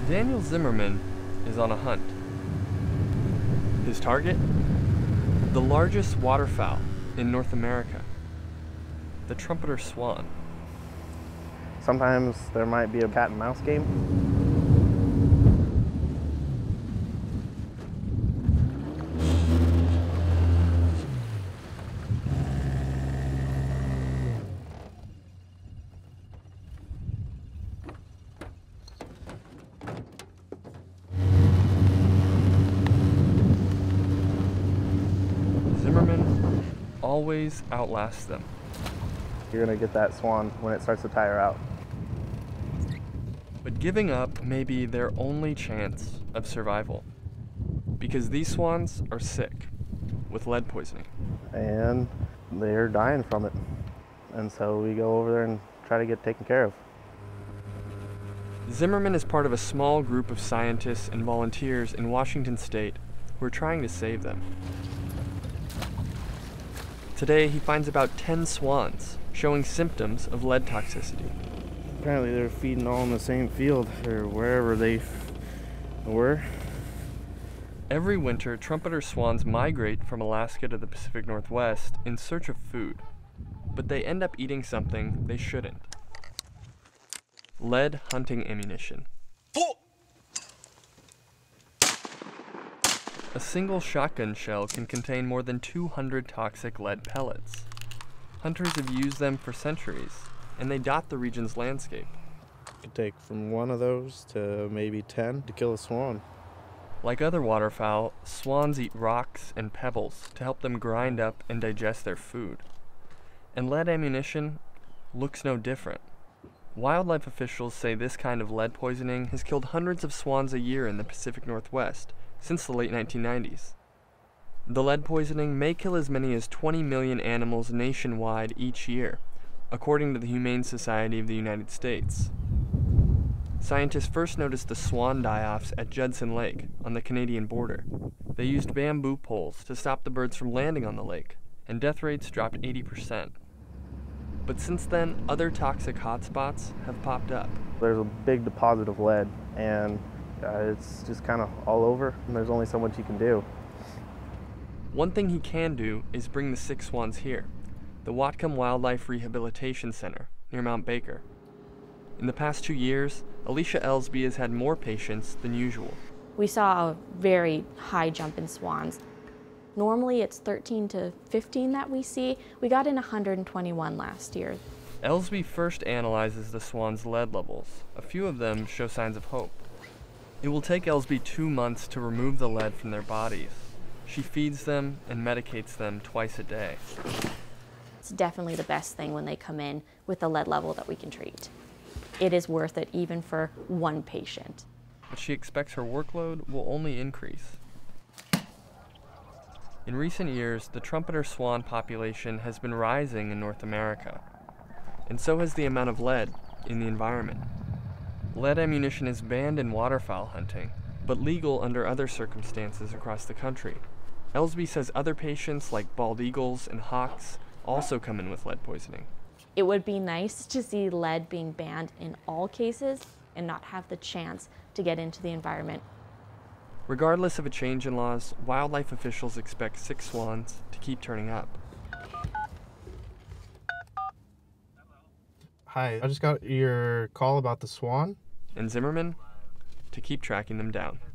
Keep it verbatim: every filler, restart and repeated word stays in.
Daniel Zimmerman is on a hunt. His target? The largest waterfowl in North America, the trumpeter swan. Sometimes there might be a cat and mouse game. Zimmerman always outlasts them. You're gonna get that swan when it starts to tire out. But giving up may be their only chance of survival, because these swans are sick with lead poisoning. And they're dying from it. And so we go over there and try to get taken care of. Zimmerman is part of a small group of scientists and volunteers in Washington state who are trying to save them. Today, he finds about ten swans showing symptoms of lead toxicity. Apparently they're feeding all in the same field, or wherever they were. Every winter, trumpeter swans migrate from Alaska to the Pacific Northwest in search of food, but they end up eating something they shouldn't. Lead hunting ammunition. A single shotgun shell can contain more than two hundred toxic lead pellets. Hunters have used them for centuries, and they dot the region's landscape. It could take from one of those to maybe ten to kill a swan. Like other waterfowl, swans eat rocks and pebbles to help them grind up and digest their food. And lead ammunition looks no different. Wildlife officials say this kind of lead poisoning has killed hundreds of swans a year in the Pacific Northwest since the late nineteen nineties. The lead poisoning may kill as many as twenty million animals nationwide each year, according to the Humane Society of the United States. Scientists first noticed the swan die-offs at Judson Lake on the Canadian border. They used bamboo poles to stop the birds from landing on the lake, and death rates dropped eighty percent. But since then, other toxic hotspots have popped up. There's a big deposit of lead, and uh, it's just kind of all over, and there's only so much you can do. One thing he can do is bring the sick swans here, the Whatcom Wildlife Rehabilitation Center near Mount Baker. In the past two years, Alicia Ellsby has had more patients than usual. We saw a very high jump in swans. Normally it's thirteen to fifteen that we see. We got in one hundred twenty-one last year. Ellsby first analyzes the swans' lead levels. A few of them show signs of hope. It will take Ellsby two months to remove the lead from their bodies. She feeds them and medicates them twice a day. It's definitely the best thing when they come in with the lead level that we can treat. It is worth it even for one patient. But she expects her workload will only increase. In recent years, the trumpeter swan population has been rising in North America, and so has the amount of lead in the environment. Lead ammunition is banned in waterfowl hunting, but legal under other circumstances across the country. Ellsby says other patients like bald eagles and hawks also come in with lead poisoning. It would be nice to see lead being banned in all cases and not have the chance to get into the environment. Regardless of a change in laws, wildlife officials expect sick swans to keep turning up. Hi, I just got your call about the swan. And Zimmerman to keep tracking them down.